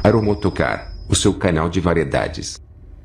Aeromotocar, o seu canal de variedades.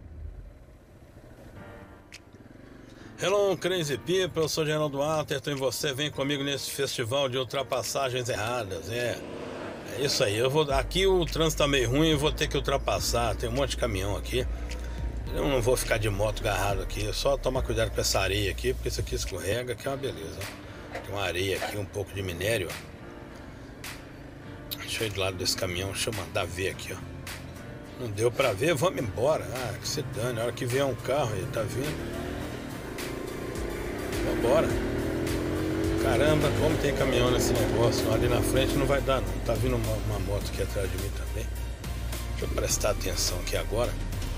Hello, Crazy People, eu sou Geraldo Atherton e você vem comigo nesse festival de ultrapassagens erradas. É isso aí, aqui o trânsito tá meio ruim, eu vou ter que ultrapassar, tem um monte de caminhão aqui. Eu não vou ficar de moto agarrado aqui, é só tomar cuidado com essa areia aqui, porque isso aqui escorrega, que é uma beleza. Tem uma areia aqui, um pouco de minério, ó. Deixa eu ir do lado desse caminhão, deixa eu mandar ver aqui, ó. Não deu pra ver, vamos embora. Ah, que se dane, a hora que vier um carro aí, tá vindo. Vambora. Caramba, como tem caminhão nesse negócio. Ali na frente não vai dar não. Tá vindo uma moto aqui atrás de mim também. Deixa eu prestar atenção aqui agora.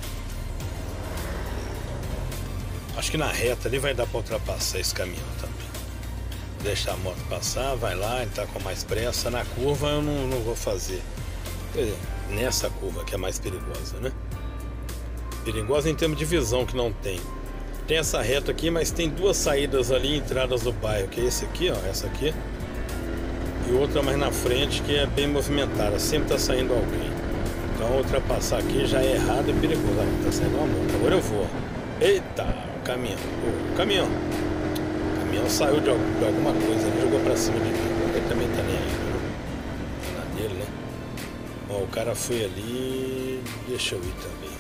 Acho que na reta ali vai dar pra ultrapassar esse caminhão também. Vou deixar a moto passar, vai lá, ele tá com mais pressa. Na curva eu não vou fazer. Quer dizer, nessa curva que é mais perigosa, né? Perigosa em termos de visão, que não tem. Tem essa reta aqui, mas tem duas saídas ali, entradas do bairro, que é esse aqui, ó, essa aqui. E outra mais na frente, que é bem movimentada, sempre tá saindo alguém. Então ultrapassar aqui já é errado e perigoso. Ah, tá saindo uma moto, agora eu vou. Eita, o caminhão, o caminhão. O caminhão saiu de alguma coisa, ele jogou pra cima de mim. Ele também tá nem aí, né? Tá na dele, né? Ó, o cara foi ali, deixa eu ir também.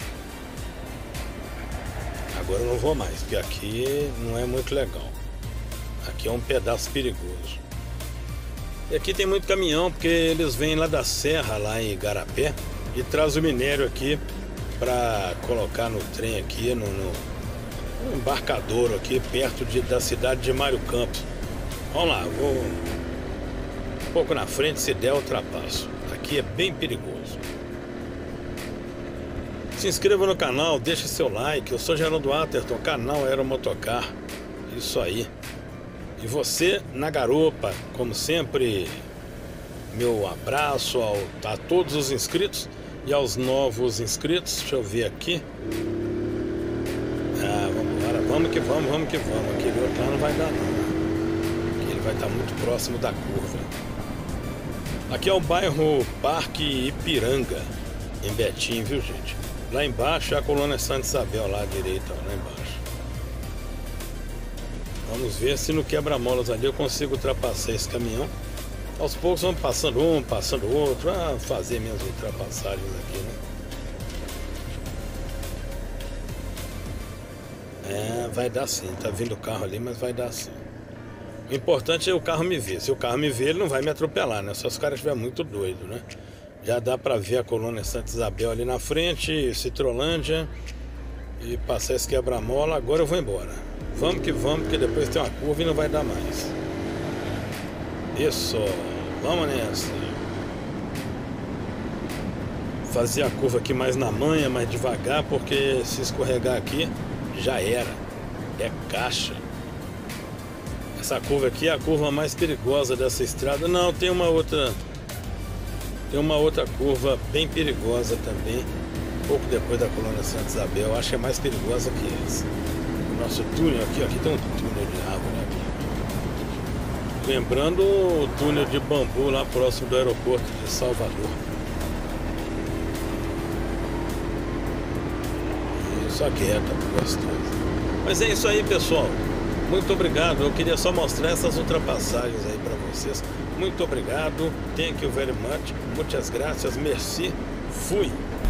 Agora eu não vou mais, porque aqui não é muito legal. Aqui é um pedaço perigoso. E aqui tem muito caminhão, porque eles vêm lá da serra, lá em Igarapé, e traz o minério aqui para colocar no trem aqui, no embarcador aqui, perto da cidade de Mário Campos. Vamos lá, vou um pouco na frente, se der ultrapasso. Aqui é bem perigoso. Se inscreva no canal, deixe seu like. Eu sou Geraldo Atherton, canal Aeromotocar. Isso aí. E você na garupa, como sempre, meu abraço a todos os inscritos e aos novos inscritos. Deixa eu ver aqui. Ah, vamos embora, vamos que vamos, vamos que vamos. Aquele outro lá não vai dar não. Aqui ele vai estar muito próximo da curva. Aqui é o bairro Parque Ipiranga, em Betim, viu gente? Lá embaixo é a colônia Santa Isabel, lá à direita, lá embaixo. Vamos ver se no quebra-molas ali eu consigo ultrapassar esse caminhão. Aos poucos vamos passando um, passando outro, a fazer minhas ultrapassagens aqui, né? É, vai dar sim, tá vindo o carro ali, mas vai dar sim. O importante é o carro me ver. Se o carro me ver, ele não vai me atropelar, né? Só se o cara estiver muito doido, né? Já dá para ver a colônia Santa Isabel ali na frente, Citrolândia, e passar esse quebra-mola. Agora eu vou embora. Vamos que vamos, porque depois tem uma curva e não vai dar mais. Isso, vamos nessa. Fazer a curva aqui mais na manha, mais devagar, porque se escorregar aqui, já era. É caixa. Essa curva aqui é a curva mais perigosa dessa estrada. Não, tem uma outra... Tem uma outra curva bem perigosa também, um pouco depois da colônia Santa Isabel. Acho que é mais perigosa que essa. O nosso túnel aqui, aqui tem um túnel de árvore aqui. Lembrando o túnel de bambu lá próximo do aeroporto de Salvador. Isso aqui é gostoso. Mas é isso aí, pessoal. Muito obrigado. Eu queria só mostrar essas ultrapassagens aí para vocês. Muito obrigado. Thank you very much. Muitas graças. Merci. Fui.